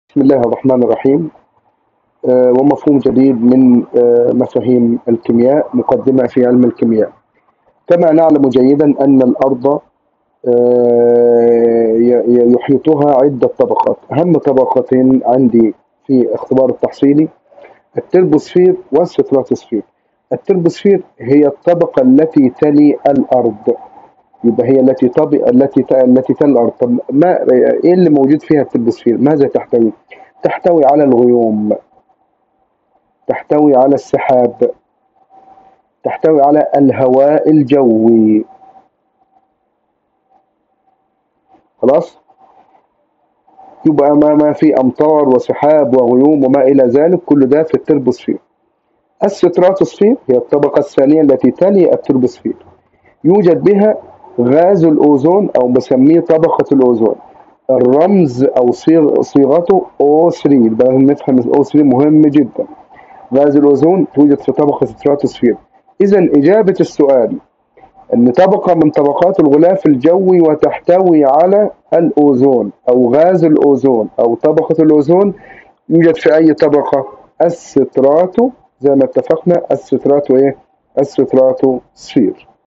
بسم الله الرحمن الرحيم. ومفهوم جديد من مفاهيم الكيمياء، مقدمة في علم الكيمياء. كما نعلم جيدا أن الأرض يحيطها عدة طبقات. أهم طبقتين عندي في اختبار التحصيلي التربوسفير والستراتوسفير. التربوسفير هي الطبقة التي تلي الأرض، يبقى هي التي تلي الأرض. طب إيه اللي موجود فيها التربوسفير؟ ماذا تحتوي؟ تحتوي على الغيوم، تحتوي على السحاب، تحتوي على الهواء الجوي. خلاص، يبقى ما في أمطار وسحاب وغيوم وما إلى ذلك، كل ده في التربوسفير. الستراتوسفير هي الطبقة الثانية التي تلي التربوسفير، يوجد بها غاز الأوزون أو بسميه طبقة الأوزون. الرمز أو صيغته O3. يبقى نفهم O3 مهم جدا. غاز الأوزون توجد في طبقة الستراتوسفير. إذا إجابة السؤال أن طبقة من طبقات الغلاف الجوي وتحتوي على الأوزون أو غاز الأوزون أو طبقة الأوزون، يوجد في أي طبقة؟ الستراتو، زي ما اتفقنا الستراتو إيه؟ الستراتوسفير.